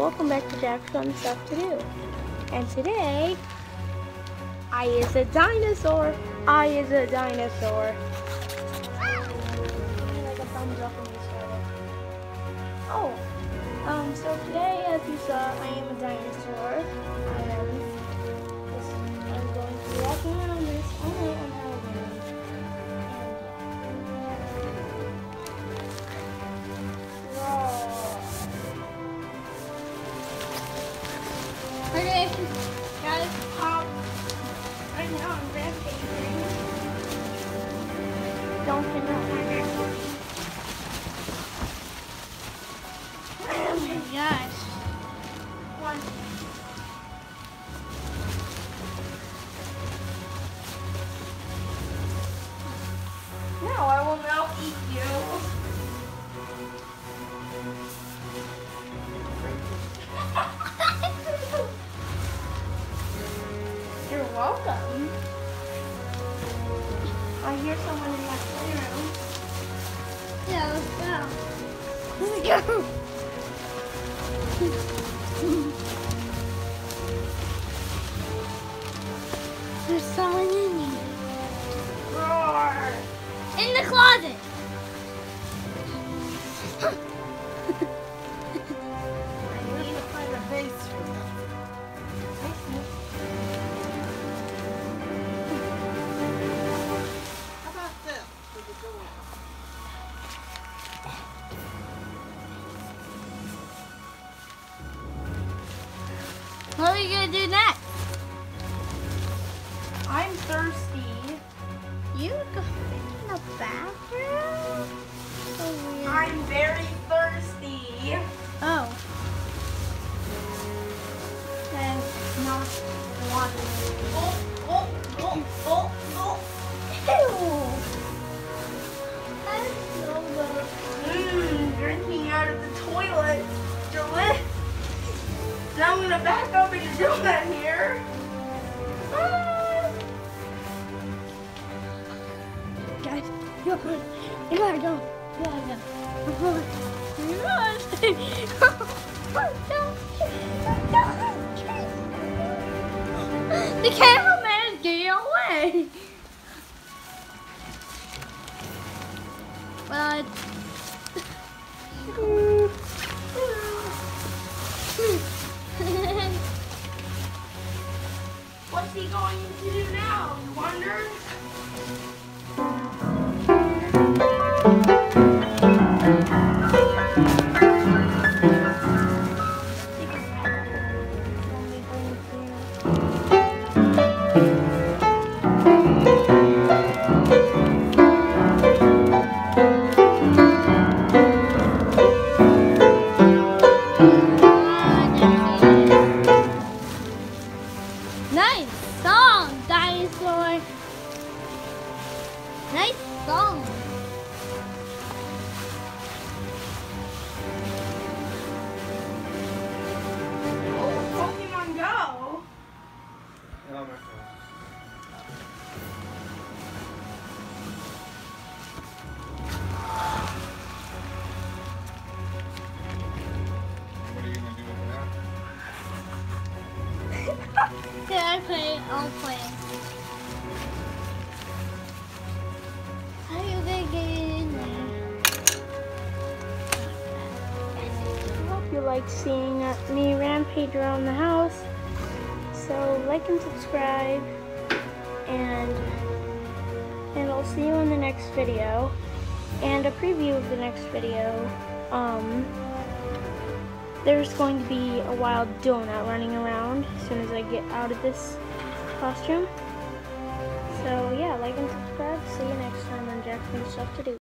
welcome back to Jack's Fun Stuff to Do. And today, I is a dinosaur. I is a dinosaur. Like a thumbs up when you started. Oh, so today, as you saw, I am a dinosaur. I'm going to be walking around this only on Halloween. Okay, guys, right now I'm rampaging. Don't hit my neck. Oh my gosh. One. No, I will now eat you. You're welcome. I hear someone in my playroom. Yeah, let's go. Let's go. There's someone in here. Roar. In the closet. I need to find a base for that. How about this? For the door? What are we gonna do next? I'm thirsty. You go in the bathroom? So weird. I'm very thirsty. Oh. And not one. Oh, oh, oh, oh, oh. That's so good. Drinking out of the toilet. Delicious. Now I'm gonna back up and do that here. Guys, you gotta go. You gotta go. The cameraman is getting away. But What's he going to do now? You wonder? nice song, dinosaur. Nice song. Oh, Pokemon Go. Oh my God. What are you gonna do with that? Yeah, I'll play. How are you gonna get in there? I hope you liked seeing me rampage around the house. So like and subscribe, and I'll see you in the next video. And a preview of the next video. There's going to be a wild donut running around as soon as I get out of this costume. So yeah, like and subscribe. See you next time on Jack's Fun Stuff to Do.